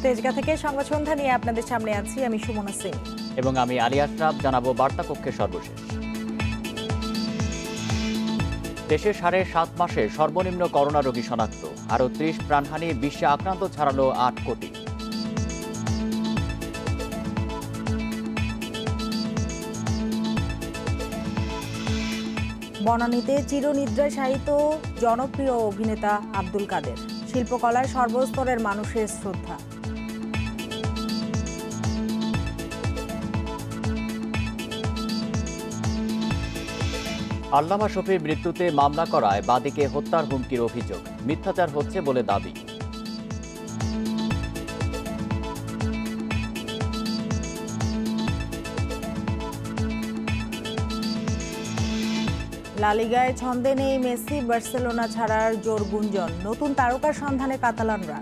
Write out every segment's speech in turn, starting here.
তেজগাঁ থেকে সংবাদ সন্ধ্যা নিয়ে আপনাদের সামনে আছি আমি সুমনা সিং এবং আমি আলী আশরাফ। জানাবো বার্তা কক্ষের সর্বশেষ। দেশে 7.5 মাসে সর্বনিম্ন করোনা রোগী শনাক্ত, আরও 30 প্রাণহানি, বিশ্বে আক্রান্ত ছাড়ালো 8 কোটি। বনানীতে চিরনিদ্রায় শায়িত জনপ্রিয় অভিনেতা আব্দুল কাদের, শিল্পকলায় সর্বস্তরের মানুষের শ্রদ্ধা। আল্লামা শফির মৃত্যুতে মামলা করায় বাদীকে হত্যার হুমকির অভিযোগ, মিথ্যাচার হচ্ছে বলে দাবি। লা লিগায় ছন্দে নেই মেসি, বার্সেলোনা ছাড়ার জোর গুঞ্জন, নতুন তারকার সন্ধানে কাতালানরা।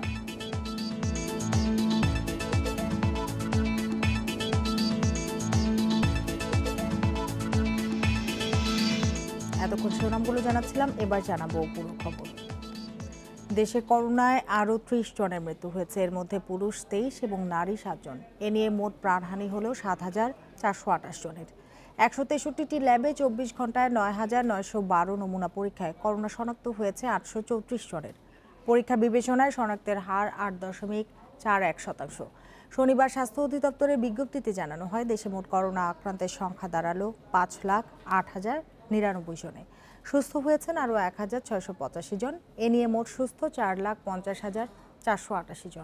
এতক্ষণ শিরোনামগুলো জানাচ্ছিলাম, এবার জানাবো পুরো খবর। দেশে করোনায় আরও 30 জনের মৃত্যু হয়েছে, এর মধ্যে পুরুষ 23 এবং নারী 7 জন। এ নিয়ে মোট প্রাণহানি হল 7,428 জনের। 163টি ল্যাবে 24 ঘন্টায় 9,912 নমুনা পরীক্ষায় করোনা শনাক্ত হয়েছে 834 জনের। পরীক্ষা বিবেচনায় শনাক্তের হার 8.41%। শনিবার স্বাস্থ্য অধিদপ্তরের বিজ্ঞপ্তিতে জানানো হয়, দেশে মোট করোনা আক্রান্তের সংখ্যা দাঁড়ালো 5,08,099 জনে। সুস্থ হয়েছেন আরও 1,685 জন। এ নিয়ে মোট সুস্থ 4,50,488 জন।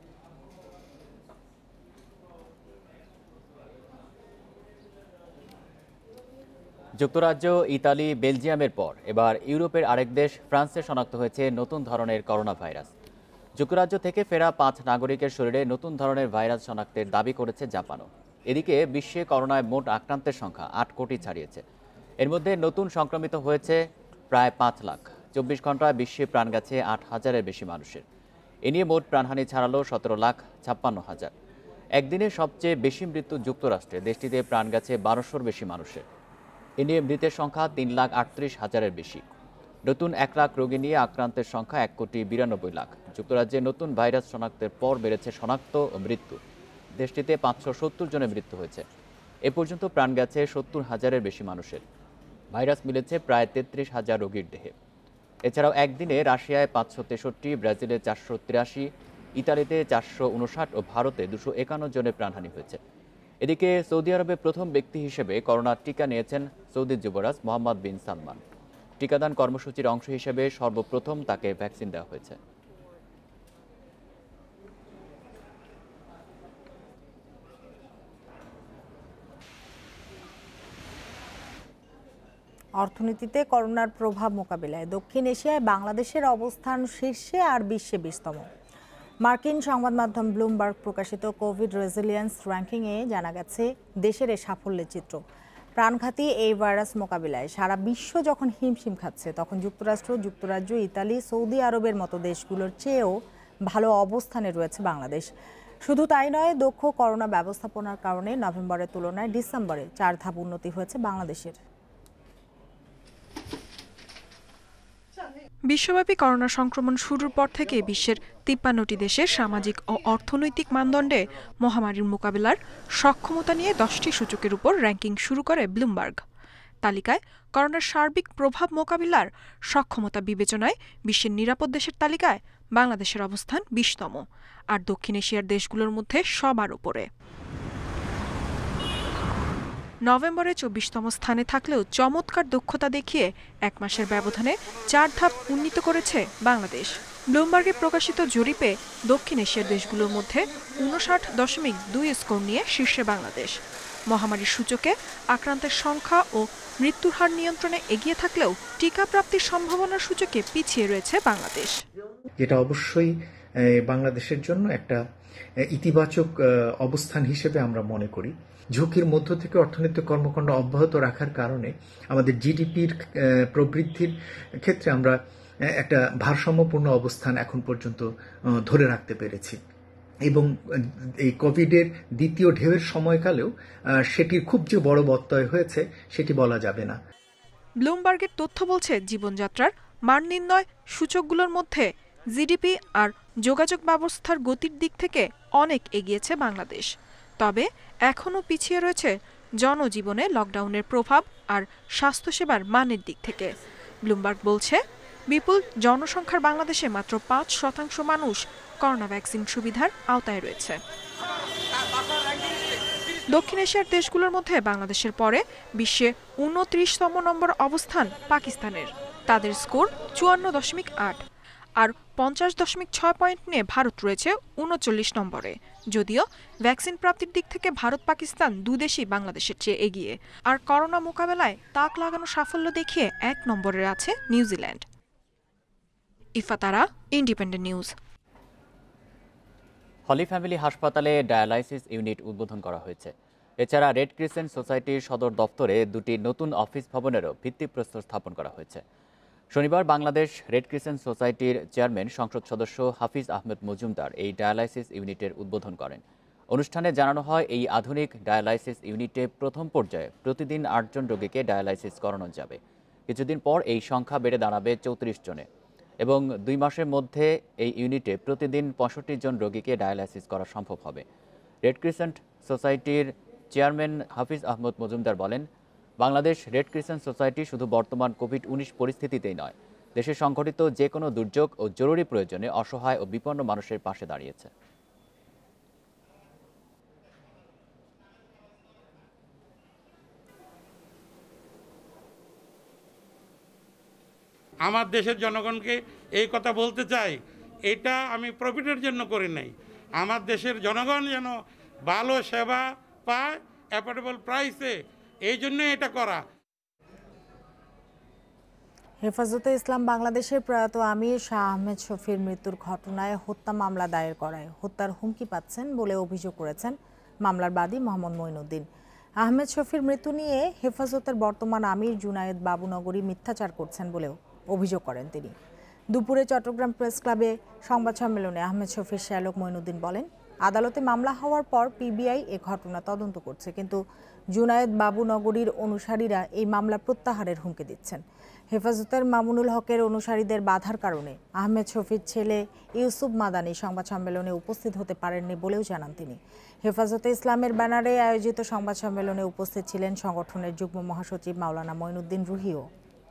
যুক্তরাজ্য, ইতালি, বেলজিয়ামের পর এবার ইউরোপের আরেক দেশ ফ্রান্সে শনাক্ত হয়েছে নতুন ধরনের করোনা ভাইরাস। যুক্তরাজ্য থেকে ফেরা 5 নাগরিকের শরীরে নতুন ধরনের ভাইরাস শনাক্তের দাবি করেছে জাপানও। এদিকে বিশ্বে করোনায় মোট আক্রান্তের সংখ্যা 8 কোটি ছাড়িয়েছে। এর মধ্যে নতুন সংক্রমিত হয়েছে প্রায় 5 লাখ। 24 ঘন্টায় বিশ্বে প্রাণ গেছে 8,000-এর বেশি মানুষের। এ নিয়ে মোট প্রাণহানি ছাড়ালো 17,56,000। একদিনে সবচেয়ে বেশি মৃত্যু যুক্তরাষ্ট্রে, দেশটিতে প্রাণ গেছে 1200-র বেশি মানুষের। এ নিয়ে মৃতের সংখ্যা 3,38,000-এর বেশি। নতুন 1 লাখ রোগী নিয়ে আক্রান্তের সংখ্যা 1,92 লাখ। যুক্তরাজ্যে নতুন ভাইরাস শনাক্তের পর বেড়েছে শনাক্ত ও মৃত্যু। দেশটিতে 570 জনের মৃত্যু হয়েছে। এ পর্যন্ত প্রাণ গেছে 70,000-এর বেশি মানুষের। ভাইরাস মিলেছে প্রায় 33,000 রোগীর দেহে। এছাড়াও একদিনে রাশিয়ায় 563, ব্রাজিলে 483, ইতালিতে 459 ও ভারতে 251 জনের প্রাণহানি হয়েছে। এদিকে সৌদি আরবে প্রথম ব্যক্তি হিসেবে করোনার টিকা নিয়েছেন সৌদি যুবরাজ মোহাম্মদ বিন সালমান। টিকাদান কর্মসূচির অংশ হিসেবে সর্বপ্রথম তাকে ভ্যাকসিন দেওয়া হয়েছে। অর্থনীতিতে করোনার প্রভাব মোকাবিলায় দক্ষিণ এশিয়ায় বাংলাদেশের অবস্থান শীর্ষে আর বিশ্বে 20তম। মার্কিন সংবাদ মাধ্যম ব্লুমবার্গ প্রকাশিত কোভিড রেজিলিয়েন্স র্যাঙ্কিংয়ে জানা গেছে দেশের এই সাফল্যের চিত্র। প্রাণঘাতী এই ভাইরাস মোকাবিলায় সারা বিশ্ব যখন হিমশিম খাচ্ছে, তখন যুক্তরাষ্ট্র, যুক্তরাজ্য, ইতালি, সৌদি আরবের মতো দেশগুলোর চেয়েও ভালো অবস্থানে রয়েছে বাংলাদেশ। শুধু তাই নয়, দক্ষ করোনা ব্যবস্থাপনার কারণে নভেম্বরের তুলনায় ডিসেম্বরে 4 ধাপ উন্নতি হয়েছে বাংলাদেশের। বিশ্বব্যাপী করোনা সংক্রমণ শুরুর পর থেকে বিশ্বের 53টি দেশের সামাজিক ও অর্থনৈতিক মানদণ্ডে মহামারীর মোকাবিলার সক্ষমতা নিয়ে 10টি সূচকের উপর র্যাঙ্কিং শুরু করে ব্লুমবার্গ। তালিকায় করোনার সার্বিক প্রভাব মোকাবিলার সক্ষমতা বিবেচনায় বিশ্বের নিরাপদ দেশের তালিকায় বাংলাদেশের অবস্থান 20তম, আর দক্ষিণ এশিয়ার দেশগুলোর মধ্যে সবার উপরে। নভেম্বরে 24তম স্থানে থাকলেও চমৎকার দক্ষতা দেখিয়ে 1 মাসের ব্যবধানে 4 ধাপ উন্নীত করেছে বাংলাদেশ। ব্লুমবার্গে প্রকাশিত জরিপে দক্ষিণ এশিয়ার দেশগুলোর মধ্যে 59.2 স্কোর নিয়ে শীর্ষে বাংলাদেশ। মহামারীর সূচকে আক্রান্তের সংখ্যা ও মৃত্যুর হার নিয়ন্ত্রণে এগিয়ে থাকলেও টিকা প্রাপ্তির সম্ভাবনার সূচকে পিছিয়ে রয়েছে বাংলাদেশ। এটা অবশ্যই বাংলাদেশের জন্য একটা ইতিবাচক অবস্থান হিসেবে আমরা মনে করি। ঝুঁকির মধ্য থেকে অর্থনৈতিক কর্মকাণ্ড অব্যাহত রাখার কারণে আমাদের জিডিপির প্রবৃদ্ধির ক্ষেত্রে আমরা একটা ভারসাম্যপূর্ণ অবস্থান এখন পর্যন্ত ধরে রাখতে পেরেছি এবং এই কোভিডের দ্বিতীয় ঢেউয়ের সময়কালেও সেটির খুব যে বড় ব্যত্যয় হয়েছে সেটি বলা যাবে না। ব্লুমবার্গের তথ্য বলছে, জীবনযাত্রার মান নির্ণয় সূচকগুলোর মধ্যে জিডিপি আর যোগাযোগ ব্যবস্থার গতির দিক থেকে অনেক এগিয়েছে বাংলাদেশ। তবে এখনও পিছিয়ে রয়েছে জনজীবনে লকডাউনের প্রভাব আর স্বাস্থ্যসেবার মানের দিক থেকে। ব্লুমবার্গ বলছে, বিপুল জনসংখ্যার বাংলাদেশে মাত্র ৫% মানুষ করোনা ভ্যাকসিন সুবিধার আওতায় রয়েছে। দক্ষিণ এশিয়ার দেশগুলোর মধ্যে বাংলাদেশের পরে বিশ্বে ২৯তম নম্বর অবস্থান পাকিস্তানের। তাদের স্কোর ৫৪.৮ আর ৫০.৬ পয়েন্ট নিয়ে ভারত রয়েছে ৩৯ নম্বরে। যদিও ভ্যাকসিন প্রাপ্তির দিক থেকে ভারত পাকিস্তান দুদেশই বাংলাদেশের চেয়ে এগিয়ে। আর করোনা মোকাবেলায় তাক লাগানো সাফল্য দেখিয়ে ১ নম্বরে আছে নিউজিল্যান্ড। ইফাতারা, ইন্ডিপেন্ডেন্ট নিউজ। হলি ফ্যামিলি হাসপাতালে ডায়ালাইসিস ইউনিট উদ্বোধন করা হয়েছে। এছাড়া রেড ক্রিসেন্ট সোসাইটির সদর দপ্তরে দুটি নতুন অফিস ভবনেরও ভিত্তিপ্রস্তর স্থাপন করা হয়েছে। শনিবার বাংলাদেশ রেড ক্রিসেন্ট সোসাইটির চেয়ারম্যান সংসদ সদস্য হাফিজ আহমেদ মজুমদার এই ডায়ালাইসিস ইউনিটের উদ্বোধন করেন। অনুষ্ঠানে জানানো হয়, এই আধুনিক ডায়ালাইসিস ইউনিটে প্রথম পর্যায়ে প্রতিদিন ৮ জন রোগীকে ডায়ালাইসিস করানো যাবে। কিছুদিন পর এই সংখ্যা বেড়ে দাঁড়াবে ৩৪ জনে এবং ২ মাসের মধ্যে এই ইউনিটে প্রতিদিন ৬৫ জন রোগীকে ডায়ালাইসিস করা সম্ভব হবে। রেড ক্রিসেন্ট সোসাইটির চেয়ারম্যান হাফিজ আহমদ মজুমদার বলেন, বাংলাদেশ রেড ক্রিসেন্ট সোসাইটি শুধু বর্তমান কোভিড-১৯ পরিস্থিতিতেই নয়, দেশে সংঘটিত যে কোনো দুর্যোগ ও জরুরি প্রয়োজনে অসহায় ও বিপন্ন মানুষের পাশে দাঁড়িয়েছে। আমার দেশের জনগণকে এই কথা বলতে চাই, এটা আমি প্রফিটের জন্য করি নাই। আমার দেশের জনগণ যেন ভালো সেবা পায় অ্যাফোর্ডেবল প্রাইসে, এই জন্যই এটা করা। হেফাজতে ইসলাম বাংলাদেশের প্রয়াত আমির শাহ আহমেদ শফির মৃত্যুর ঘটনায় হত্যা মামলা দায়ের করায় হত্যার হুমকি পাচ্ছেন বলে অভিযোগ করেছেন মামলার বাদী মোহাম্মদ মঈনুদ্দিন। আহমেদ শফির মৃত্যু নিয়ে হেফাজতের বর্তমান আমির জুনায়েদ বাবুনগরী মিথ্যাচার করছেন বলেও অভিযোগ করেন তিনি। দুপুরে চট্টগ্রাম প্রেস ক্লাবে সংবাদ সম্মেলনে আহমেদ শফির শ্যালক মঈনুদ্দিন বলেন, আদালতে মামলা হওয়ার পর পিবিআই এ ঘটনা তদন্ত করছে, কিন্তু জুনায়েদ বাবুনগরীর অনুসারীরা এই মামলা প্রত্যাহারের হুমকি দিচ্ছেন। হেফাজতের মামুনুল হকের অনুসারীদের বাধার কারণে আহমেদ শফির ছেলে ইউসুফ মাদানী সংবাদ সম্মেলনে উপস্থিত হতে পারেননি বলেও জানান তিনি। হেফাজতে ইসলামের ব্যানারে আয়োজিত সংবাদ সম্মেলনে উপস্থিত ছিলেন সংগঠনের যুগ্ম মহাসচিব মাওলানা মঈনুদ্দিন রুহিও।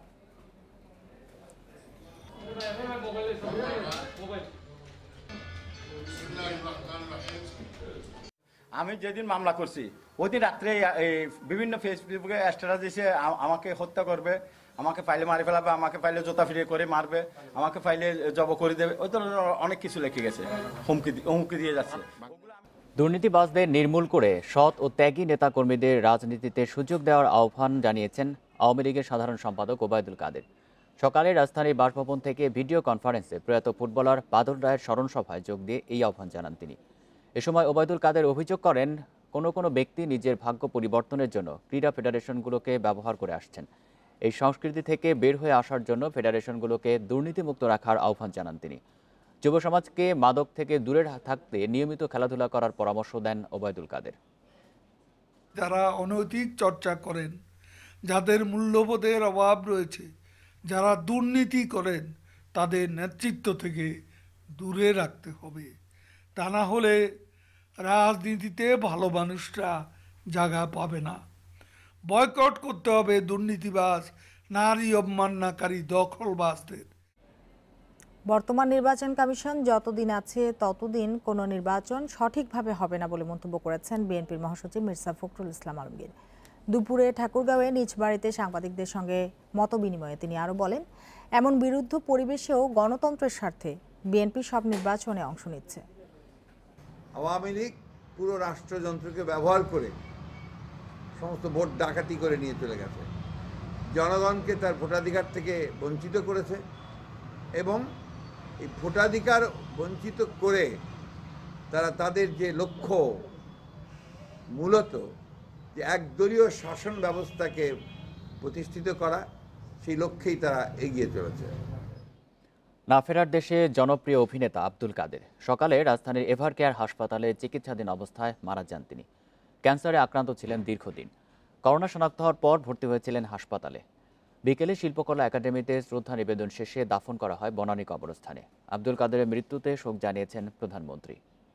আমি যেদিন মামলা করছি ওই দিন রাত্রে বিভিন্ন ফেসবুকে স্ট্যাটাস দিয়েছে আমাকে হত্যা করবে, আমাকে ফাইলে মারি ফেলাবে, আমাকে ফাইলে জোতা ফিরিয়ে করে মারবে, আমাকে ফাইলে জব করে দেবে, ওই ধরনের অনেক কিছু লিখে গেছে, হুমকি দিয়ে যাচ্ছে। দুর্নীতিবাজদের নির্মূল করে সৎ ও ত্যাগী নেতাকর্মীদের রাজনীতিতে সুযোগ দেওয়ার আহ্বান জানিয়েছেন আওয়ামী লীগের সাধারণ সম্পাদক ওবায়দুল কাদের। সকালে রাজধানীর বাসভবন থেকে ভিডিও কনফারেন্সে প্রয়াত ফুটবলার বাদল রায়ের স্মরণ সভায় যোগ দিয়ে এই আহ্বান জানান তিনি। এ সময় ওবায়দুল কাদের অভিযোগ করেন, কোনো ব্যক্তি নিজের ভাগ্য পরিবর্তনের জন্য ক্রীড়া ফেডারেশনগুলোকে ব্যবহার করে আসছেন। এই সংস্কৃতি থেকে বের হয়ে আসার জন্য ফেডারেশনগুলোকে দুর্নীতিমুক্ত রাখার আহ্বান জানান তিনি। যুব সমাজকে মাদক থেকে দূরে থাকতে নিয়মিত খেলাধুলা করার পরামর্শ দেন ওবায়দুল কাদের। যারা অনৈতিক চর্চা করেন, যাদের মূল্যবোধের অভাব রয়েছে, যারা দুর্নীতি করেন, তাদের নেতৃত্ব থেকে দূরে রাখতে হবে। তা না হলে রাজনীতিতে ভালো মানুষরা জায়গা পাবে না। বয়কট করতে হবে দুর্নীতিবাজ, নারী অবমাননাকারী দখলবাজদের। বর্তমান নির্বাচন কমিশন যতদিন আছে ততদিন কোনো নির্বাচন সঠিকভাবে হবে না বলে মন্তব্য করেছেন বিএনপির মহাসচিব মির্জা ফখরুল ইসলাম আলমগীর। দুপুরে ঠাকুরগাঁওয়ে নিজ বাড়িতে সাংবাদিকদের সঙ্গে মতবিনিময়ে তিনি আরও বলেন, এমন বিরুদ্ধ পরিবেশেও গণতন্ত্রের স্বার্থে বিএনপি সব নির্বাচনে অংশ নিচ্ছে। আওয়ামী লীগ পুরো রাষ্ট্রযন্ত্রকে ব্যবহার করে সমস্ত ভোট ডাকাতি করে নিয়ে চলে গেছে, জনগণকে তার ভোটাধিকার থেকে বঞ্চিত করেছে এবং এই ভোটাধিকার বঞ্চিত করে তারা তাদের যে লক্ষ্য, মূলত যে একদলীয় শাসন ব্যবস্থাকে প্রতিষ্ঠিত করা, সেই লক্ষ্যেই তারা এগিয়ে চলেছে। না ফেরার দেশে জনপ্রিয় অভিনেতা আব্দুল কাদের সকালে রাজধানীর এভার কেয়ার হাসপাতালে চিকিৎসাধীন অবস্থায় মারা যান তিনি। ক্যান্সারে আক্রান্ত ছিলেন দীর্ঘদিন। করোনা শনাক্ত হওয়ার পর ভর্তি হয়েছিলেন হাসপাতালে। বিকেলে শিল্পকলা একাডেমিতে শ্রদ্ধা নিবেদন শেষে দাফন করা হয় বনানী কবরস্থানে। আব্দুল কাদেরের মৃত্যুতে শোক জানিয়েছেন প্রধানমন্ত্রী।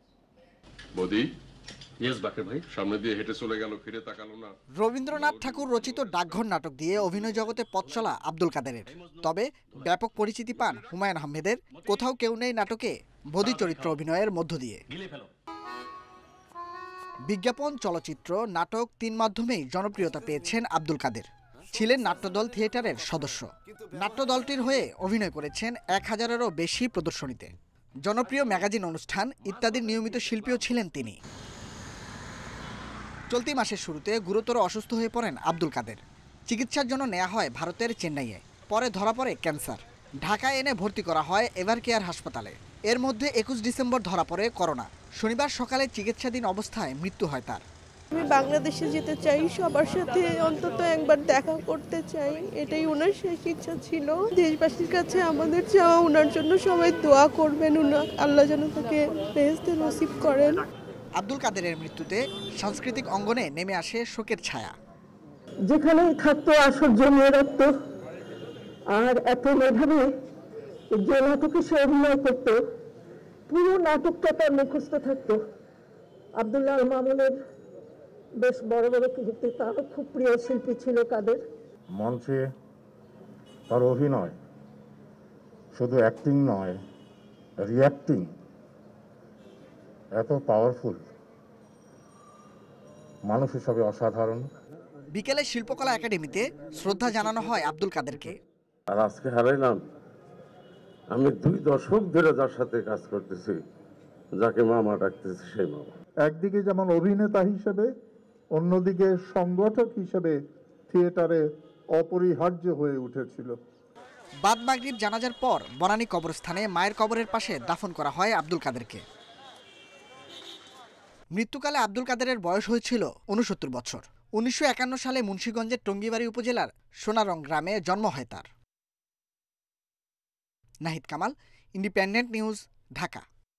সামনে দিয়ে হেঁটে চলে গেল, ফিরে তাকালো না। রবীন্দ্রনাথ ঠাকুর রচিত ডাকঘর নাটক দিয়ে অভিনয় জগতে পথ চলা আব্দুল কাদেরের। তবে ব্যাপক পরিচিতি পান হুমায়ুন আহমেদের কোথাও কেউ নেই নাটকে বধূ চরিত্র অভিনয়ের মধ্য দিয়ে। বিজ্ঞাপন, চলচ্চিত্র, নাটক তিন মাধ্যমেই জনপ্রিয়তা পেয়েছেন আব্দুল কাদের। ছিলেন নাট্যদল থিয়েটারের সদস্য। নাট্যদলটির হয়ে অভিনয় করেছেন 1000-এরও বেশি প্রদর্শনীতে। জনপ্রিয় ম্যাগাজিন অনুষ্ঠান ইত্যাদির নিয়মিত শিল্পীও ছিলেন তিনি। চলতি মাসের শুরুতে গুরুতর অসুস্থ হয়ে পড়েন আব্দুল কাদের। চিকিৎসার জন্য নেওয়া হয় ভারতের চেন্নাইয়ে। পরে ধরা পড়ে ক্যান্সার। ঢাকায় এনে ভর্তি করা হয় এভার কেয়ার হাসপাতালে। এর মধ্যে 21 ডিসেম্বর ধরা পড়ে করোনা। শনিবার সকালে চিকিৎসাধীন অবস্থায় মৃত্যু হয় তার। আমি বাংলাদেশে যেতে চাই, সবার সাথে অন্তত একবার দেখা করতে চাই, এটাই ওনার শেষ ইচ্ছা ছিল। দেশবাসীর কাছে আমাদের চাওয়া, ওনার জন্য সবাই দোয়া করবেন, আল্লাহ যেন তাকে বেহেশতে নসিব করেন। আব্দুল কাদেরের মৃত্যুতে সাংস্কৃতিক অঙ্গনে নেমে আসে শোকের ছায়া। যেখানেই থাকতো আসর জমিয়ে রাখত, আর এত মেধাবী, যে নাটকে সে অভিনয় করত পুরো নাটকটা তার মুখস্থ থাকতো। আব্দুল্লাহ আল মামুনের বেশ বড় বড় কীর্তি, তারও খুব প্রিয় শিল্পী ছিল কাদের। মঞ্চে তার অভিনয় শুধু অ্যাক্টিং নয়, রিঅ্যাক্টিং এত পাওয়ারফুল, মানুষ হিসাবে অসাধারণ। বিকেলে শিল্পকলা একাডেমিতে শ্রদ্ধা জানানো হয় আব্দুল কাদেরকে। আর আজকে হারাইলাম আমি 2 দশক ধরে যার সাথে কাজ করতেছি, যাকে মামা ডাকতেছি সেই মামা। একদিকে যেমন অভিনেতা হিসেবে, অন্যদিকে সংগঠক হিসেবে থিয়েটারে অপরিহার্য হয়ে উঠেছিল। বাদ মাগরিব জানাজার পর বনানী কবরস্থানে মায়ের কবরের পাশে দাফন করা হয় আব্দুল কাদেরকে। মৃত্যুকালে আব্দুল কাদেরের বয়স হয়েছিল 69 বছর। 1951 সালে মুন্সিগঞ্জের টঙ্গিবাড়ি উপজেলার সোনারং গ্রামে জন্ম হয় তার। Nahid Kamal, Independent News, Dhaka.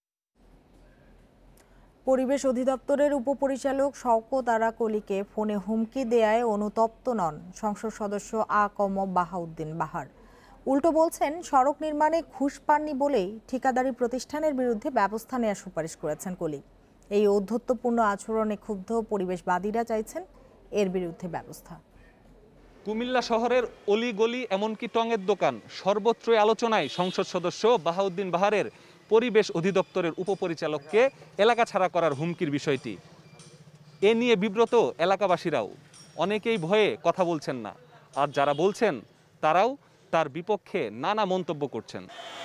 পরিবেশ অধিদপ্তরের উপপরিচালক শওকত আরা কলিকে ফোনে হুমকি দেয়ায় অনুতপ্ত নন সংসদ সদস্য বাহাউদ্দিন বাহার। উল্টো বলছেন, সড়ক নির্মাণে ঘুষ পাননি বলেই ঠিকাদারি প্রতিষ্ঠানের বিরুদ্ধে ব্যবস্থা নেওয়ার সুপারিশ করেছেন কলি। এই ঔদ্ধত্যপূর্ণ আচরণে ক্ষুব্ধ পরিবেশবাদীরা চাইছেন এর বিরুদ্ধে ব্যবস্থা। কুমিল্লা শহরের অলিগলি এমনকি টঙের দোকান সর্বত্রই আলোচনায় সংসদ সদস্য বাহাউদ্দিন বাহারের পরিবেশ অধিদপ্তরের উপপরিচালককে এলাকা ছাড়া করার হুমকির বিষয়টি। এ নিয়ে বিব্রত এলাকাবাসীরাও। অনেকেই ভয়ে কথা বলছেন না, আর যারা বলছেন তারাও তার বিপক্ষে নানা মন্তব্য করছেন।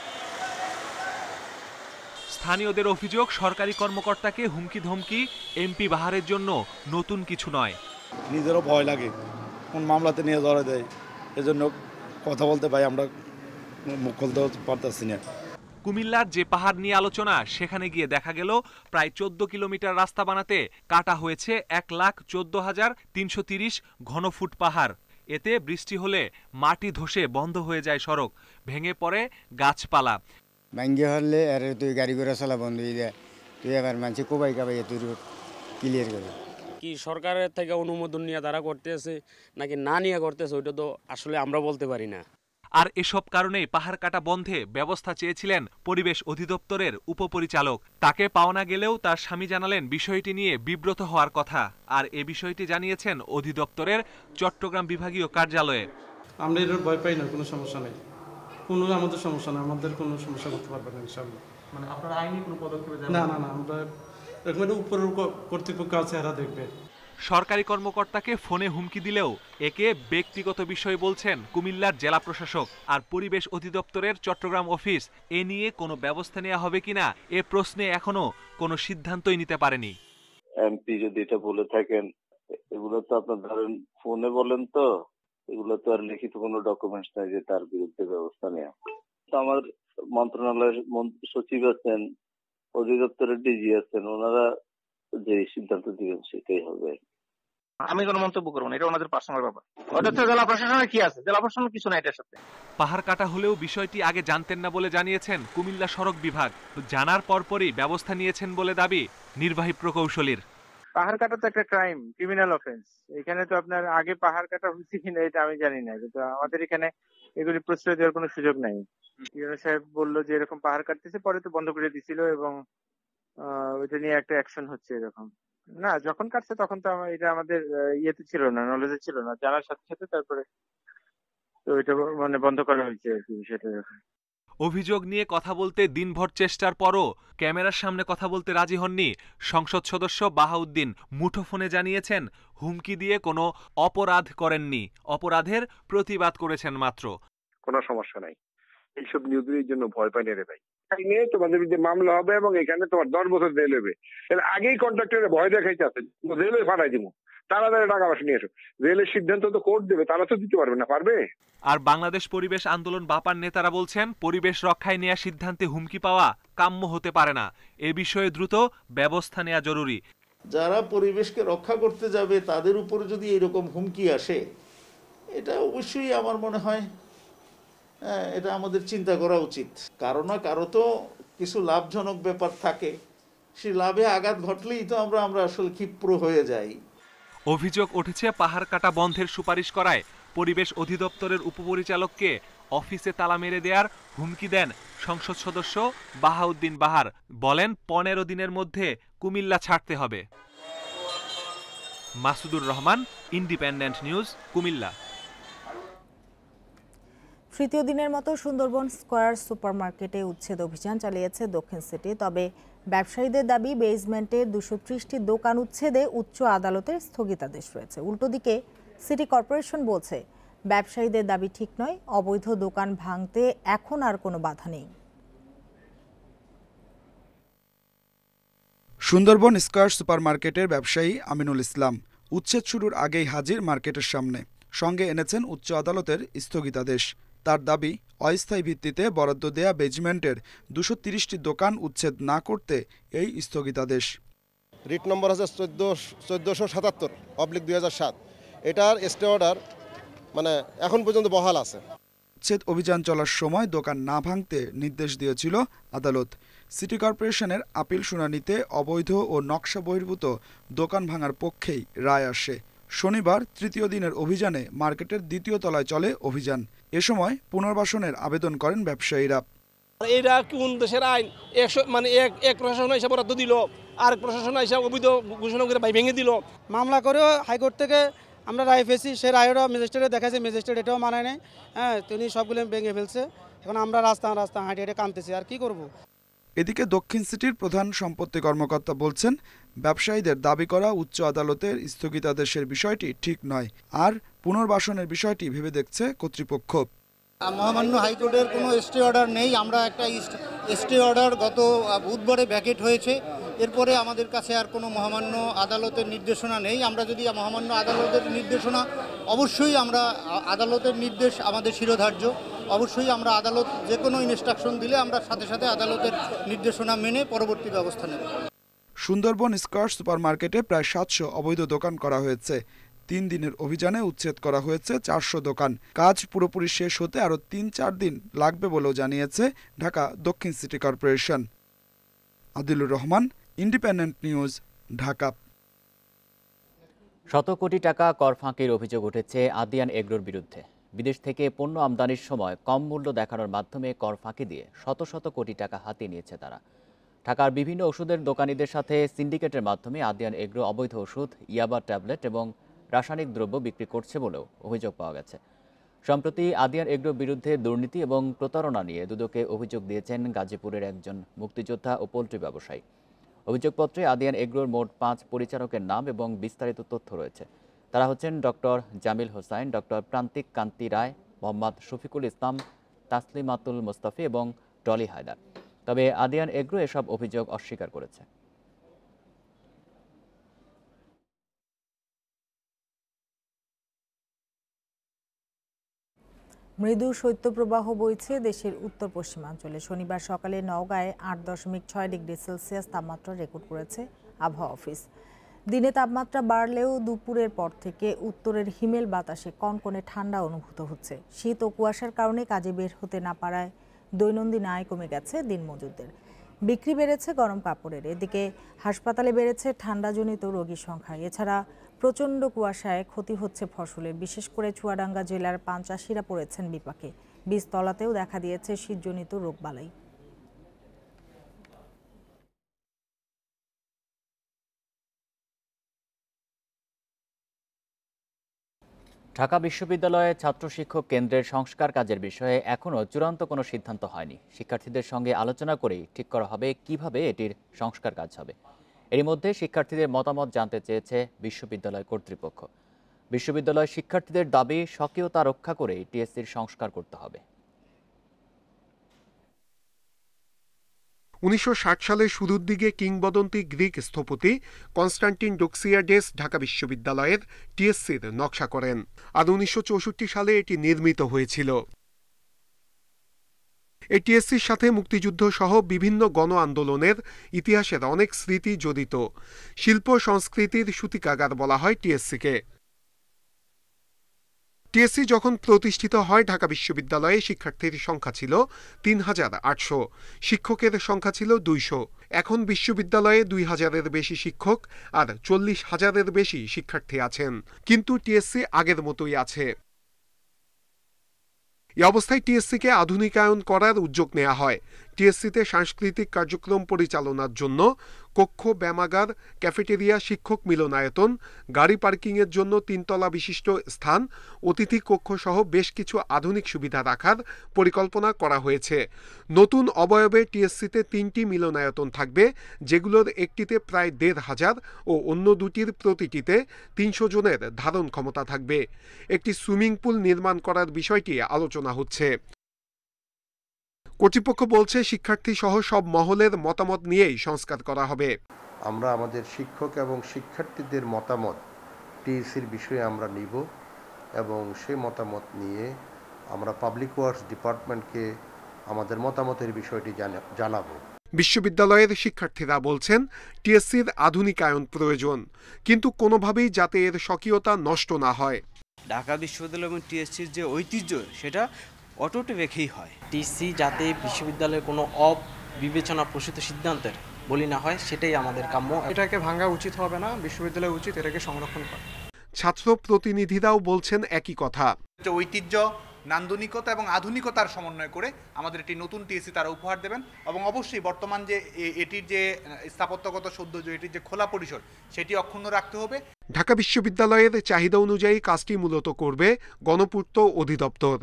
স্থানীয়দের অভিযোগ, সরকারি কর্মকর্তাকে হুমকি ধমকি এমপি বাহারের জন্য নতুন কিছু নয়। নিজেরও ভয় লাগে, কোন মামলাতে নিয়ে ধরে দেয়, এজন্য কথা বলতে পাই আমরা মুখ খুলতে পারতেছি না। কুমিল্লার যে পাহাড় নিয়ে আলোচনা, সেখানে গিয়ে দেখা গেল প্রায় 14 কিলোমিটার রাস্তা বানাতে কাটা হয়েছে 1,14,330 ঘনফুট পাহাড়। এতে বৃষ্টি হলে মাটি ধসে বন্ধ হয়ে যায় সড়ক, ভেঙে পড়ে গাছপালা। ভাঙ্গে হলে আর তুই গাড়ি ঘোড়া চলা বন্ধ হয়ে যায়, তুই আবার মানুষ কোবাই কাবাই তুই ক্লিয়ার করে। কি সরকারের থেকে অনুমোদন নিয়ে তারা করতেছে নাকি না নিয়ে করতেছে, ওইটা তো আসলে আমরা বলতে পারি না। আর এসব কারণেই পাহাড় কাটা বন্ধে ব্যবস্থা চেয়েছিলেন পরিবেশ অধিদপ্তরের উপপরিচালক। তাকে পাওনা গেলেও তার স্বামী জানালেন বিষয়টি নিয়ে বিব্রত হওয়ার কথা। আর এ বিষয়টি জানিয়েছেন অধিদপ্তরের চট্টগ্রাম বিভাগীয় কার্যালয়ে। আমরা এর ভয় পাই না, কোনো সমস্যা নেই, কোনো আমাদের সমস্যা না, আমাদের কোনো সমস্যা করতে পারবে না ইনশাআল্লাহ। মানে আপনারা আইনি কোনো পদক্ষেপ না না না, আমরা এরকম উপরের কর্তৃপক্ষ আছে, এরা দেখবে। সরকারি কর্মকর্তাকে ফোনে হুমকি দিলেও একে ব্যক্তিগত বিষয় বলছেন কুমিল্লার জেলা প্রশাসক। আর পরিবেশ অধিদপ্তরের চট্টগ্রাম অফিস এ নিয়ে কোনো ব্যবস্থা নেওয়া হবে কিনা এ প্রশ্নে এখনো কোনো সিদ্ধান্তই নিতে পারেনি। এমপি যদি এটা বলে থাকেন, এগুলো তো আপনার ধরেন ফোনে বলেন, তো এগুলো তো আর লিখিত কোনো ডকুমেন্টস নাই যে তার বিরুদ্ধে ব্যবস্থা নেওয়া। আমার মন্ত্রণালয়ের সচিব আছেন, অধিদপ্তরের ডিজি আছেন, ওনারা যে সিদ্ধান্ত দিবেন সেটাই হবে। আমি কোনো মন্তব্য করবো না, এটা ওনাদের পার্সোনাল ব্যাপার। ওটা তো জেলা প্রশাসনের কি আছে, জেলা প্রশাসনের কিছু না এটার সাথে। পাহাড় কাটা হলেও বিষয়টি আগে জানতেন না বলে জানিয়েছেন কুমিল্লা সড়ক বিভাগ। জানার পরপরই ব্যবস্থা নিয়েছেন বলে দাবি নির্বাহী প্রকৌশলীর। পাহাড় কাটা তো একটা ক্রাইম, ক্রিমিনাল অফেন্স। এখানে তো আপনার আগে পাহাড় কাটা হচ্ছে কিনা এটা আমি জানি না, কিন্তু আমাদের এখানে এগুলি প্রশ্রয় দেওয়ার কোনো সুযোগ নাই। ইউনূস সাহেব বললো যে এরকম পাহাড় কাটতেছে, পরে তো বন্ধ করে দিছিল এবং ওইটা নিয়ে একটা অ্যাকশন হচ্ছে এরকম। না, যখন কাটছে তখন তো এটা আমাদের ইয়েতে ছিল না, নলেজে ছিল না, জানার সাথে সাথে তারপরে তো ওইটা মানে বন্ধ করা হয়েছে আর কি বিষয়টা। অভিযোগ নিয়ে কথা বলতে দিনভর চেষ্টার পরও ক্যামেরার সামনে কথা বলতে রাজি হননি সংসদ সদস্য বাহাউদ্দিন। মুঠোফোনে জানিয়েছেন হুমকি দিয়ে কোনো অপরাধ করেননি, অপরাধের প্রতিবাদ করেছেন মাত্র। কোনো সমস্যা নাই, এইসব নিউজের জন্য ভয় পাই না রে ভাই। নিয়ে তোমাদের বিরুদ্ধে মামলা হবে এবং এখানে তোমার 10 বছর জেল হবে। তাহলে আগেই কন্ট্রাক্টরে ভয় দেখাইতে আছে, জেলে ফাটাই দিব, তাড়াতাড়ি টাকা পয়সা নিয়ে এসো। জেলের সিদ্ধান্ত তো কোর্ট দেবে, তারা তো দিতে পারবে না, পারবে? আর বাংলাদেশ পরিবেশ আন্দোলন বাপার নেতারা বলছেন পরিবেশ রক্ষায় নেওয়া সিদ্ধান্তে হুমকি পাওয়া কাম্য হতে পারে না, এ বিষয়ে দ্রুত ব্যবস্থা নেওয়া জরুরি। যারা পরিবেশকে রক্ষা করতে যাবে তাদের উপরে যদি এরকম হুমকি আসে, এটা অবশ্যই আমার মনে হয় এটা আমাদের চিন্তা করা উচিত। কারো না কারো তো কিছু লাভজনক ব্যাপার থাকে, সেই লাভে আঘাত ঘটলেই তো আমরা আসলে ক্ষিপ্র হয়ে যাই। অভিযোগ উঠেছে পাহাড় কাটা বন্ধের সুপারিশ করায় পরিবেশ অধিদপ্তরের উপপরিচালককে অফিসে তালা মেরে দেওয়ার হুমকি দেন সংসদ সদস্য বাহাউদ্দিন বাহার। বলেন 15 দিনের মধ্যে কুমিল্লা ছাড়তে হবে। Masudur Rahman, Independent News, Comilla. তৃতীয় দিনের মতো সুন্দরবন স্কয়ার সুপারমার্কেটে উচ্ছেদ অভিযান চালিয়েছে দক্ষিণ সিটি। তবে ব্যবসায়ীদের দাবি বেসমেন্টে 230টি দোকান উচ্ছেদে উচ্চ আদালতের স্থগিতাদেশ রয়েছে। উল্টো দিকে সিটি কর্পোরেশন বলছে ব্যবসায়ীদের দাবি ঠিক নয়, অবৈধ দোকান ভাঙতে এখন আর কোনো বাধা নেই। সুন্দরবন স্কয়ার সুপারমার্কেটের ব্যবসায়ী আমিনুল ইসলাম উচ্ছেদ শুরুর আগেই হাজির মার্কেটের সামনে, সঙ্গে এনেছেন উচ্চ আদালতের স্থগিতাদেশ। তার দাবি অস্থায়ী ভিত্তিতে বরাদ্দ দেয়া বেজমেন্টের 230টি দোকান উচ্ছেদ না করতে এই স্থগিতাদেশ। রিট নম্বর আছে 1477/2007। এটার স্টে অর্ডার মানে এখন পর্যন্ত বহাল আছে। উচ্ছেদ অভিযান চলার সময় দোকান না ভাঙতে নির্দেশ দিয়েছিল আদালত। সিটি কর্পোরেশনের আপিল শুনানিতে অবৈধ ও নকশা বহির্ভূত দোকান ভাঙার পক্ষেই রায় আসে। শনিবার তৃতীয় দিনের অভিযানে মার্কেটের দ্বিতীয় তলায় চলে অভিযান। এ সময় পুনর্বাসনের আবেদন করেন ব্যবসায়ীরা। এরা কোন দেশের আইন? মানে এক প্রশাসন হিসাবে বরাদ্দ দিল, আর প্রশাসন হিসাবে অবৈধ ঘোষণা করে ভেঙে দিল। মামলা করেও হাইকোর্ট থেকে আমরা রায় পেয়েছি, সে রায়টা ম্যাজিস্ট্রেটে দেখাচ্ছে, ম্যাজিস্ট্রেট এটাও মানায় নেই। তিনি সবগুলো ভেঙে ফেলছে। এখন আমরা রাস্তা হাঁটে হেঁটে কাঁদতেছি, আর কি করব। এদিকে দক্ষিণ সিটির প্রধান সম্পত্তি কর্মকর্তা বলছেন ব্যবসায়ীদের দাবি করা উচ্চ আদালতের স্থগিতাদেশের বিষয়টি ঠিক নয়, আর পুনর্বাসনের বিষয়টি ভেবে দেখছে কর্তৃপক্ষ। মহামান্য হাইকোর্টের কোনো স্টে অর্ডার নেই। আমরা একটা স্টে অর্ডার গত বুধবারে ভ্যাকেট হয়েছে, এরপরে আমাদের কাছে আর কোনো মহামান্য আদালতের নির্দেশনা নেই। আমরা যদি মহামান্য আদালতের নির্দেশনা, অবশ্যই আমরা আদালতের নির্দেশ আমাদের শিরোধার্য, অবশ্যই আমরা আদালত যে কোনো ইনস্ট্রাকশন দিলে আমরা সাথে সাথে আদালতের নির্দেশনা মেনে পরবর্তী ব্যবস্থা নেব। সুন্দরবন স্কয়ার সুপারমার্কেটে প্রায় 700 অবৈধ দোকান করা হয়েছে। 3 দিনের অভিযানে উচ্ছেদ করা হয়েছে 400 দোকান। কাজ পুরোপুরি শেষ হতে আরও 3-4 দিন লাগবে বলেও জানিয়েছে ঢাকা দক্ষিণ city corporation. Adilur Rahman, Independent News, Dhaka. শত কোটি টাকা কর ফাঁকির অভিযোগ উঠেছে আদিয়ান এগ্রোর বিরুদ্ধে। বিদেশ থেকে পণ্য আমদানির সময় কম মূল্য দেখানোর মাধ্যমে কর ফাঁকি দিয়ে শত শত কোটি টাকা হাতিয়ে নিয়েছে তারা। ঢাকার বিভিন্ন ওষুধের দোকানিদের সাথে সিন্ডিকেটের মাধ্যমে আদিয়ান এগ্রো অবৈধ ওষুধ, ইয়াবা ট্যাবলেট এবং রাসায়নিক দ্রব্য বিক্রি করছে বলেও অভিযোগ পাওয়া গেছে। সম্প্রতি আদিয়ান এগ্রোর বিরুদ্ধে দুর্নীতি এবং প্রতারণা নিয়ে দুদকে অভিযোগ দিয়েছেন গাজীপুরের একজন মুক্তিযোদ্ধা ও পোল্ট্রি ব্যবসায়ী। অভিযোগপত্রে আদিয়ান এগ্রোর মোট 5 পরিচালকের নাম এবং বিস্তারিত তথ্য রয়েছে। তারা হচ্ছেন ডক্টর জামিল হোসাইন, ডক্টর প্রান্তিক কান্তি রায়, মোহাম্মদ শফিকুল ইসলাম, তাসলিমাতুল মোস্তাফি এবং ডলি হায়দার। তবে আদিয়ান এগ্রো এসব অভিযোগ অস্বীকার করেছে। মৃদু শৈত্যপ্রবাহ বইছে দেশের উত্তর পশ্চিমাঞ্চলে। শনিবার সকালে নওগাঁয় 8.6 ডিগ্রি সেলসিয়াস তাপমাত্রা রেকর্ড করেছে আবহাওয়া অফিস। দিনে তাপমাত্রা বাড়লেও দুপুরের পর থেকে উত্তরের হিমেল বাতাসে কনকনে ঠান্ডা অনুভূত হচ্ছে। শীত ও কুয়াশার কারণে কাজে বের হতে না পারায় দৈনন্দিন আয় কমে গেছে দিনমজুরদের। বিক্রি বেড়েছে গরম কাপড়ের। এদিকে হাসপাতালে বেড়েছে ঠান্ডাজনিত রোগীর সংখ্যা। এছাড়া প্রচণ্ড কুয়াশায় ক্ষতি হচ্ছে ফসলের। বিশেষ করে চুয়াডাঙ্গা জেলার পান চাষিরা পড়েছেন বিপাকে। বীজতলাতেও দেখা দিয়েছে শীতজনিত রোগবালাই। ঢাকা বিশ্ববিদ্যালয়ে ছাত্র শিক্ষক কেন্দ্রের সংস্কার কাজের বিষয়ে এখনও চূড়ান্ত কোনো সিদ্ধান্ত হয়নি। শিক্ষার্থীদের সঙ্গে আলোচনা করেই ঠিক করা হবে কিভাবে এটির সংস্কার কাজ হবে। এর মধ্যে শিক্ষার্থীদের মতামত জানতে চেয়েছে বিশ্ববিদ্যালয় কর্তৃপক্ষ। বিশ্ববিদ্যালয় শিক্ষার্থীদের দাবি স্বকীয়তা রক্ষা করেই টিএসসির সংস্কার করতে হবে। 1960 সালের শুরুর দিকে কিংবদন্তি গ্রিক স্থপতি কনস্টান্টিন ডোক্সিয়াডেস ঢাকা বিশ্ববিদ্যালয়ের টিএসসির নকশা করেন, আর 1964 সালে এটি নির্মিত হয়েছিল। এই টিএসসির সাথে মুক্তিযুদ্ধ সহ বিভিন্ন গণ আন্দোলনের ইতিহাসের অনেক স্মৃতি জড়িত। শিল্প সংস্কৃতির সূতিকাগার বলা হয় টিএসসিকে। টিএসসি যখন প্রতিষ্ঠিত হয় ঢাকা বিশ্ববিদ্যালয়ে শিক্ষার্থীর সংখ্যা ছিল ৩,৮০০, শিক্ষকের সংখ্যা ছিল ২০০। এখন বিশ্ববিদ্যালয়ে ২,০০০-এর বেশি শিক্ষক আর ৪০,০০০-এর বেশি শিক্ষার্থী আছেন, কিন্তু টিএসসি আগের মতোই আছে। এই অবস্থায় টিএসসিকে আধুনিকায়ন করার উদ্যোগ নেওয়া হয়। টিএসসিতে সাংস্কৃতিক কার্যক্রম পরিচালনার জন্য কক্ষ, ব্যায়ামাগার, ক্যাফেটেরিয়া, শিক্ষক মিলনায়তন, গাড়ি পার্কিংয়ের জন্য ৩ তলা বিশিষ্ট স্থান, অতিথি কক্ষ সহ বেশ কিছু আধুনিক সুবিধা রাখার পরিকল্পনা করা হয়েছে। নতুন অবয়বে টিএসসিতে 3টি মিলনায়তন থাকবে, যেগুলোর একটিতে প্রায় ১,৫০০ ও অন্য দুটির প্রতিটিতে ৩০০ জনের ধারণ ক্ষমতা থাকবে। একটি সুইমিং পুল নির্মাণ করার বিষয়টি আলোচনা হচ্ছে। কর্তৃপক্ষ বলছে শিক্ষার্থী সহ সব মহলের মতামত নিয়েই সংস্কার করা হবে। আমরা আমাদের শিক্ষক এবং শিক্ষার্থীদের মতামত টিএসসির বিষয়ে আমরা নিব এবং সেই মতামত নিয়ে আমরা পাবলিক ওয়ার্কস ডিপার্টমেন্টকে আমাদের মতামতের বিষয়টি জানাবো। বিশ্ববিদ্যালয়ের শিক্ষার্থীরা বলছেন টিএসসির আধুনিকায়ন প্রয়োজন, কিন্তু কোনোভাবেই যাতে এর স্বকীয়তা নষ্ট না হয়। ঢাকা বিশ্ববিদ্যালয় এবং টিএসসির যে ঐতিহ্য সেটা অটুট রেখেই হয়। টিএসসি যাতে বিশ্ববিদ্যালয়ের কোনো অবিবেচনা প্রসূত সিদ্ধান্তের বলি না হয়, সেটাই আমাদের কাম্য। এটাকে ভাঙা উচিত হবে না, বিশ্ববিদ্যালয় উচিত এটাকে সংরক্ষণ করা। ছাত্র প্রতিনিধিরাও বলছেন একই কথা। ঐতিহ্য, নান্দনিকতা এবং আধুনিকতার সমন্বয় করে আমাদের একটি নতুন টিএসসি তারা উপহার দেবেন এবং অবশ্যই বর্তমান যে এটির যে স্থাপত্যগত সৌন্দর্য, এটির যে খোলা পরিসর, সেটি অক্ষুণ্ণ রাখতে হবে। ঢাকা বিশ্ববিদ্যালয়ের চাহিদা অনুযায়ী কাজটি মূলত করবে গণপূর্ত অধিদপ্তর।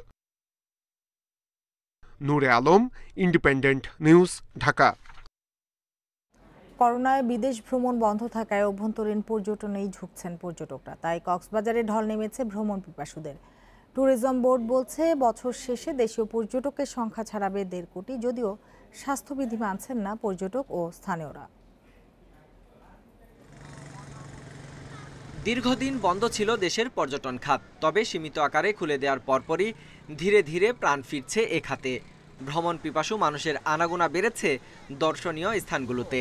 Nure Alam, Independent News, Dhaka. করোনায় বিদেশ ভ্রমণ বন্ধ থাকায় অভ্যন্তরীণ পর্যটনেই ঝুঁকছেন পর্যটকরা। তাই কক্সবাজারে ঢল নেমেছে ভ্রমণ পিপাসুদের। ট্যুরিজম বোর্ড বলছে বছর শেষে দেশীয় পর্যটকের সংখ্যা ছাড়াবে ১.৫ কোটি, যদিও স্বাস্থ্যবিধি মানছেন না পর্যটক ও স্থানীয়রা। দীর্ঘদিন বন্ধ ছিল দেশের পর্যটন খাত, তবে সীমিত আকারে খুলে দেওয়ার পরপরই ধীরে ধীরে প্রাণ ফিরছে এ খাতে। ভ্রমণ পিপাসু মানুষের আনাগোনা বেড়েছে দর্শনীয় স্থানগুলোতে।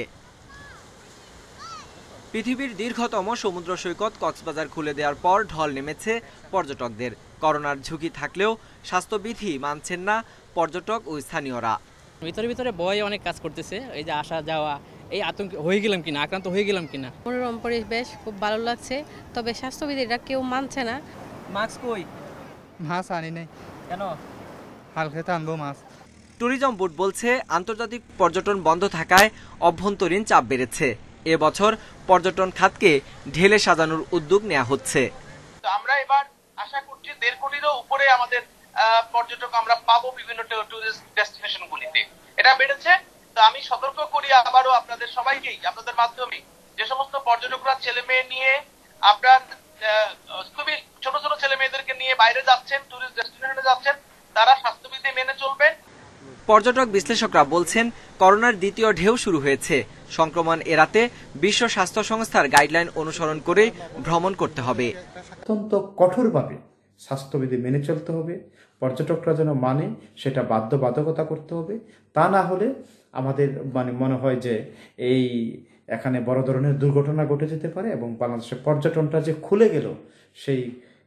পৃথিবীর দীর্ঘতম সমুদ্র সৈকত কক্সবাজার খুলে দেওয়ার পর ঢল নেমেছে পর্যটকদের। করোনার ঝুঁকি থাকলেও স্বাস্থ্যবিধি মানছেন না পর্যটক ও স্থানীয়রা। ভিতরে ভয় অনেক কাজ করতেছে, এই যে আসা যাওয়া, এই আতঙ্ক হয়ে গেলাম কিনা, আক্রান্ত হয়ে গেলাম কিনা। মনোরম পরিবেশ, খুব ভালো লাগছে, তবে স্বাস্থ্যবিধিটা কেউ মানছে না। মাস্ক কই? মাছ আনি নাই। কেন? হাল খেতে আনবো মাছ। ট্যুরিজম বোর্ড বলছে আন্তর্জাতিক পর্যটন বন্ধ থাকায় অভ্যন্তরীণ চাপ বেড়েছে। এবছর পর্যটন খাতকে ঢেলে সাজানোর উদ্যোগ নেওয়া হচ্ছে। আমরা এবার আশা করছি ১.৫ কোটিরও উপরে আমাদের পর্যটক আমরা পাবো বিভিন্ন টুরিস্ট ডেস্টিনেশনগুলিতে। এটা বেড়েছে। তো আমি সতর্ক করি আবারও আপনাদের সবাইকেই, আপনাদের মাধ্যমে, যে সমস্ত পর্যটকরা ছেলে মেয়ে নিয়ে আপনার খুবই ছোট ছোট ছেলে মেয়েদেরকে নিয়ে বাইরে যাচ্ছেন, টুরিস্ট ডেস্টিনেশনে যাচ্ছেন, তারা স্বাস্থ্যবিধি মেনে চলবেন। পর্যটক বিশ্লেষকরা বলছেন করোনার দ্বিতীয় ঢেউ শুরু হয়েছে। সংক্রমণ এড়াতে বিশ্ব স্বাস্থ্য সংস্থার গাইডলাইন অনুসরণ করে ভ্রমণ করতে হবে। অত্যন্ত কঠোরভাবে স্বাস্থ্যবিধি মেনে চলতে হবে। পর্যটকরা যেন মানে সেটা বাধ্যবাধকতা করতে হবে। তা না হলে আমাদের মনে হয় যে এই এখানে বড় ধরনের দুর্ঘটনা ঘটে যেতে পারে এবং বাংলাদেশের পর্যটনটা যে খুলে গেল সেই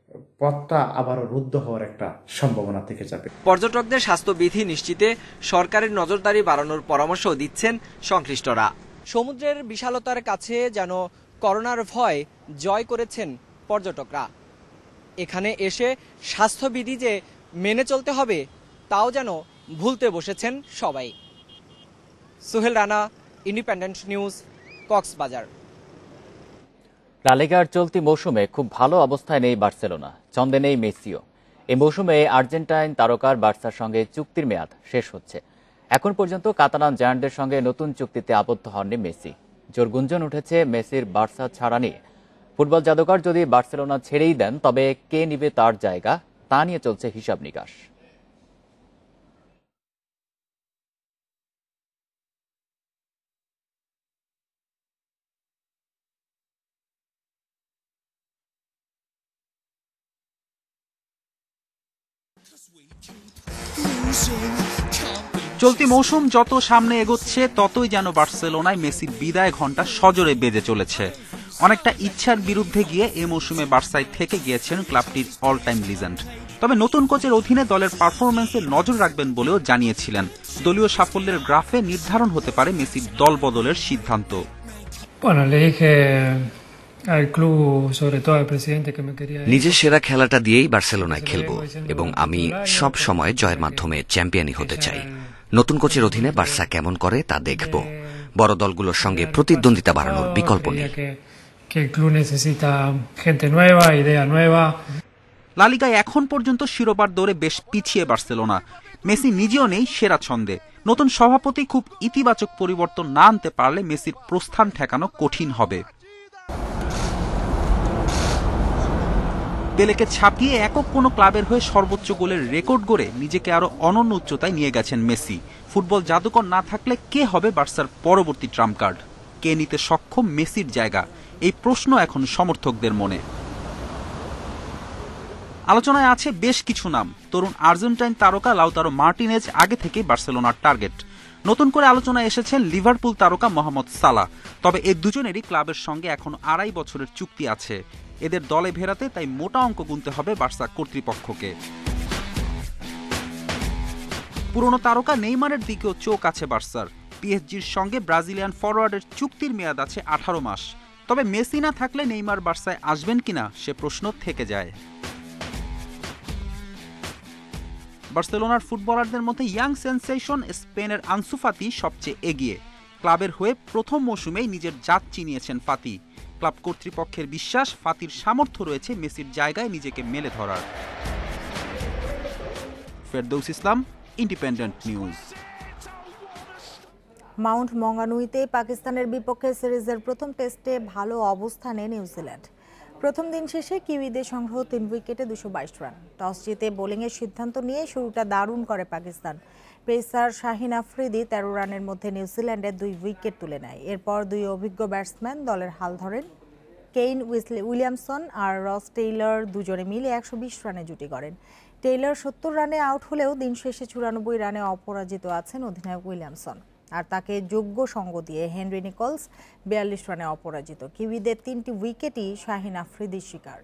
পথটা আবারও রুদ্ধ হওয়ার একটা সম্ভাবনা থেকে যাবে। পর্যটকদের স্বাস্থ্যবিধি নিশ্চিতে সরকারের নজরদারি বাড়ানোর পরামর্শ দিচ্ছেন সংশ্লিষ্টরা। সমুদ্রের বিশালতার কাছে যেন করোনার ভয় জয় করেছেন পর্যটকরা। এখানে এসে স্বাস্থ্যবিধি যে মেনে চলতে হবে তাও যেন ভুলতে বসেছেন সবাই। Sohel Rana, Independent News, Cox's Bazar. লা লিগার চলতি মৌসুমে খুব ভালো অবস্থায় নেই বার্সেলোনা, ছন্দে নেই মেসিও। এই মৌসুমে আর্জেন্টাইন তারকার বার্সার সঙ্গে চুক্তির মেয়াদ শেষ হচ্ছে। এখন পর্যন্ত কাতালান জায়ান্টদের সঙ্গে নতুন চুক্তিতে আবদ্ধ হননি মেসি। জোর গুঞ্জন উঠেছে মেসির বার্সা ছাড়া নিয়ে। ফুটবল জাদুকর যদি বার্সেলোনা ছেড়েই দেন তবে কে নিবে তার জায়গা, তা নিয়ে চলছে হিসাব নিকাশ। চলতি মৌসুম যত সামনে এগোচ্ছে ততই যেন বার্সেলোনায় মেসির বিদায় ঘণ্টা সজোরে বেজে চলেছে। অনেকটা ইচ্ছার বিরুদ্ধে গিয়ে এ মৌসুমে বার্সায় থেকে গিয়েছেন ক্লাবটির অল টাইম লিজেন্ড। তবে নতুন কোচের অধীনে দলের পারফরম্যান্সে নজর রাখবেন বলেও জানিয়েছিলেন। দলীয় সাফল্যের গ্রাফে নির্ধারণ হতে পারে মেসির দল বদলের সিদ্ধান্ত। নিজের সেরা খেলাটা দিয়েই বার্সেলোনায় খেলব এবং আমি সব সময় জয়ের মাধ্যমে চ্যাম্পিয়নই হতে চাই। নতুন কোচের অধীনে বার্সা কেমন করে তা দেখব। বড় দলগুলোর সঙ্গে প্রতিদ্বন্দ্বিতা বাড়ানোর বিকল্প নেই। লা লিগায় এখন পর্যন্ত শিরোপার দৌড়ে বেশ পিছিয়ে বার্সেলোনা। মেসি নিজেও নেই সেরা ছন্দে। নতুন সভাপতি খুব ইতিবাচক পরিবর্তন না আনতে পারলে মেসির প্রস্থান ঠেকানো কঠিন হবে। পেলেকে ছাপিয়ে একক কোনো ক্লাবের হয়ে সর্বোচ্চ গোলের রেকর্ড গড়ে নিজেকে আরো অনন্য উচ্চতায় নিয়ে গেছেন মেসি। ফুটবল জাদুকর না থাকলে কে হবে বার্সার পরবর্তী ট্রাম্প কার্ড? কে নিতে সক্ষম মেসির জায়গা? এই প্রশ্ন এখন সমর্থকদের মনে। আলোচনায় আছে বেশ কিছু নাম। তরুণ আর্জেন্টাইন তারকা লাউতারো মার্টিনেজ আগে থেকেই বার্সেলোনার টার্গেট। নতুন করে আলোচনায় এসেছেন লিভারপুল তারকা মোহাম্মদ সালাহ। তবে এ দুজনেরই ক্লাবের সঙ্গে এখনো 2.5 বছরের চুক্তি আছে। এদের দলে ফেরাতে তাই মোটা অঙ্ক গুনতে হবে বার্সা কর্তৃপক্ষকে। পুরনো তারকা নেইমারের দিকেও চোখ আছে বার্সার। পিএসজির সঙ্গে ব্রাজিলিয়ান ফরওয়ার্ডের চুক্তির মেয়াদ আছে 18 মাস। তবে মেসি না থাকলে নেইমার বার্সায় আসবেন কিনা সে প্রশ্ন থেকে যায়। বার্সেলোনার ফুটবলারদের মধ্যে ইয়াং সেন্সেশন স্পেনের আনসু ফাতি সবচেয়ে এগিয়ে। ক্লাবের হয়ে প্রথম মৌসুমেই নিজের জাত চিনিয়েছেন ফাতি। ক্লাব কর্তৃপক্ষের বিশ্বাস ফাতির সামর্থ্য রয়েছে মেসির জায়গায় নিজেকে মেলে ধরার। Ferdous Islam, Independent News. Mount মঙ্গানুইতে পাকিস্তানের বিপক্ষে সিরিজের প্রথম টেস্টে ভালো অবস্থানে নিউজিল্যান্ড। প্রথম দিন শেষে কিউইদের সংগ্রহ 3 উইকেটে 222 রান। টস জিতে বোলিংয়ের সিদ্ধান্ত নিয়ে শুরুটা দারুণ করে পাকিস্তান। পেসার শাহিন আফ্রিদি 13 রানের মধ্যে নিউজিল্যান্ডের 2 উইকেট তুলে নেয়। এরপর 2 অভিজ্ঞ ব্যাটসম্যান দলের হাল ধরেন। কেইন উইলিয়ামসন আর রস টেইলর দুজনে মিলে 120 রানে জুটি গড়েন। টেইলর 70 রানে আউট হলেও দিন শেষে 94 রানে অপরাজিত আছেন অধিনায়ক উইলিয়ামসন। আর তাকে যোগ্য সঙ্গ দিয়ে হেনরি নিকলস 42 রানে অপরাজিত। কিউইদের 3টি উইকেটই শাহিন আফ্রিদির শিকার।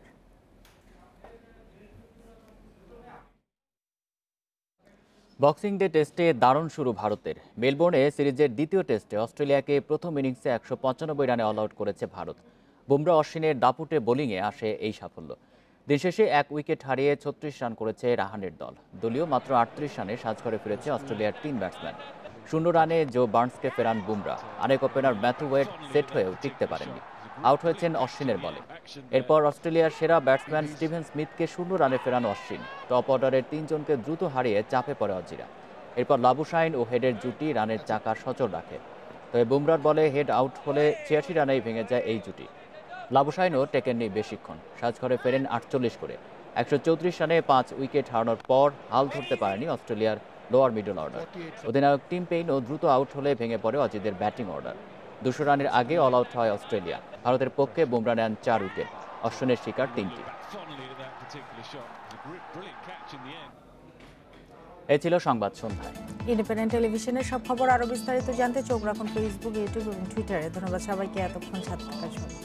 বক্সিং ডে টেস্টে দারুণ শুরু ভারতের। মেলবোর্নে সিরিজের দ্বিতীয় টেস্টে অস্ট্রেলিয়াকে প্রথম ইনিংসে 195 রানে অল আউট করেছে ভারত। বুমরা অশ্বিনের দাপুটে বোলিংয়ে আসে এই সাফল্য। দিন শেষে 1 উইকেট হারিয়ে 36 রান করেছে রাহানের দল। দলীয় মাত্র 38 রানে সাজঘরে ফিরেছে অস্ট্রেলিয়ার 3 ব্যাটসম্যান। 0 রানে জো বার্নসকে ফেরান বুমরা। আরেক ওপেনার ম্যাথু ওয়েড সেট হয়েও টিকতে পারেননি, আউট হয়েছেন অশ্বিনের বলে। এরপর অস্ট্রেলিয়ার সেরা ব্যাটসম্যান স্টিভেন স্মিথকে 0 রানে ফেরান অশ্বিন। টপ অর্ডারের 3 জনকে দ্রুত হারিয়ে চাপে পড়ে অজিরা। এরপর লাবুশাইন ও হেডের জুটি রানের চাকা সচল রাখে। তবে বুমরার বলে হেড আউট হলে 86 রানেই ভেঙে যায় এই জুটি। লাবুশাইনও টেকেননি বেশিক্ষণ, সাজঘরে ফেরেন 48 করে। 134 রানে 5 উইকেট হারানোর পর হাল ধরতে পারেনি অস্ট্রেলিয়ার লোয়ার মিডল অর্ডার। অধিনায়ক টিম পেইনও দ্রুত আউট হলে ভেঙে পড়ে অজিদের ব্যাটিং অর্ডার। 200 রানের আগে অল আউট হয় অস্ট্রেলিয়া। ভারতের পক্ষে বুমরা নেন 4 উইকেট, অশ্বিনের শিকার 3টি। এই ছিল সংবাদ সন্ধ্যায়। ইন্ডিপেন্ডেন্ট টেলিভিশনের সব খবর আরো বিস্তারিত জানতে চোখ রাখুন ফেসবুক, ইউটিউব এবং টুইটারে। ধন্যবাদ সবাইকে এতক্ষণ সাথে থাকার জন্য।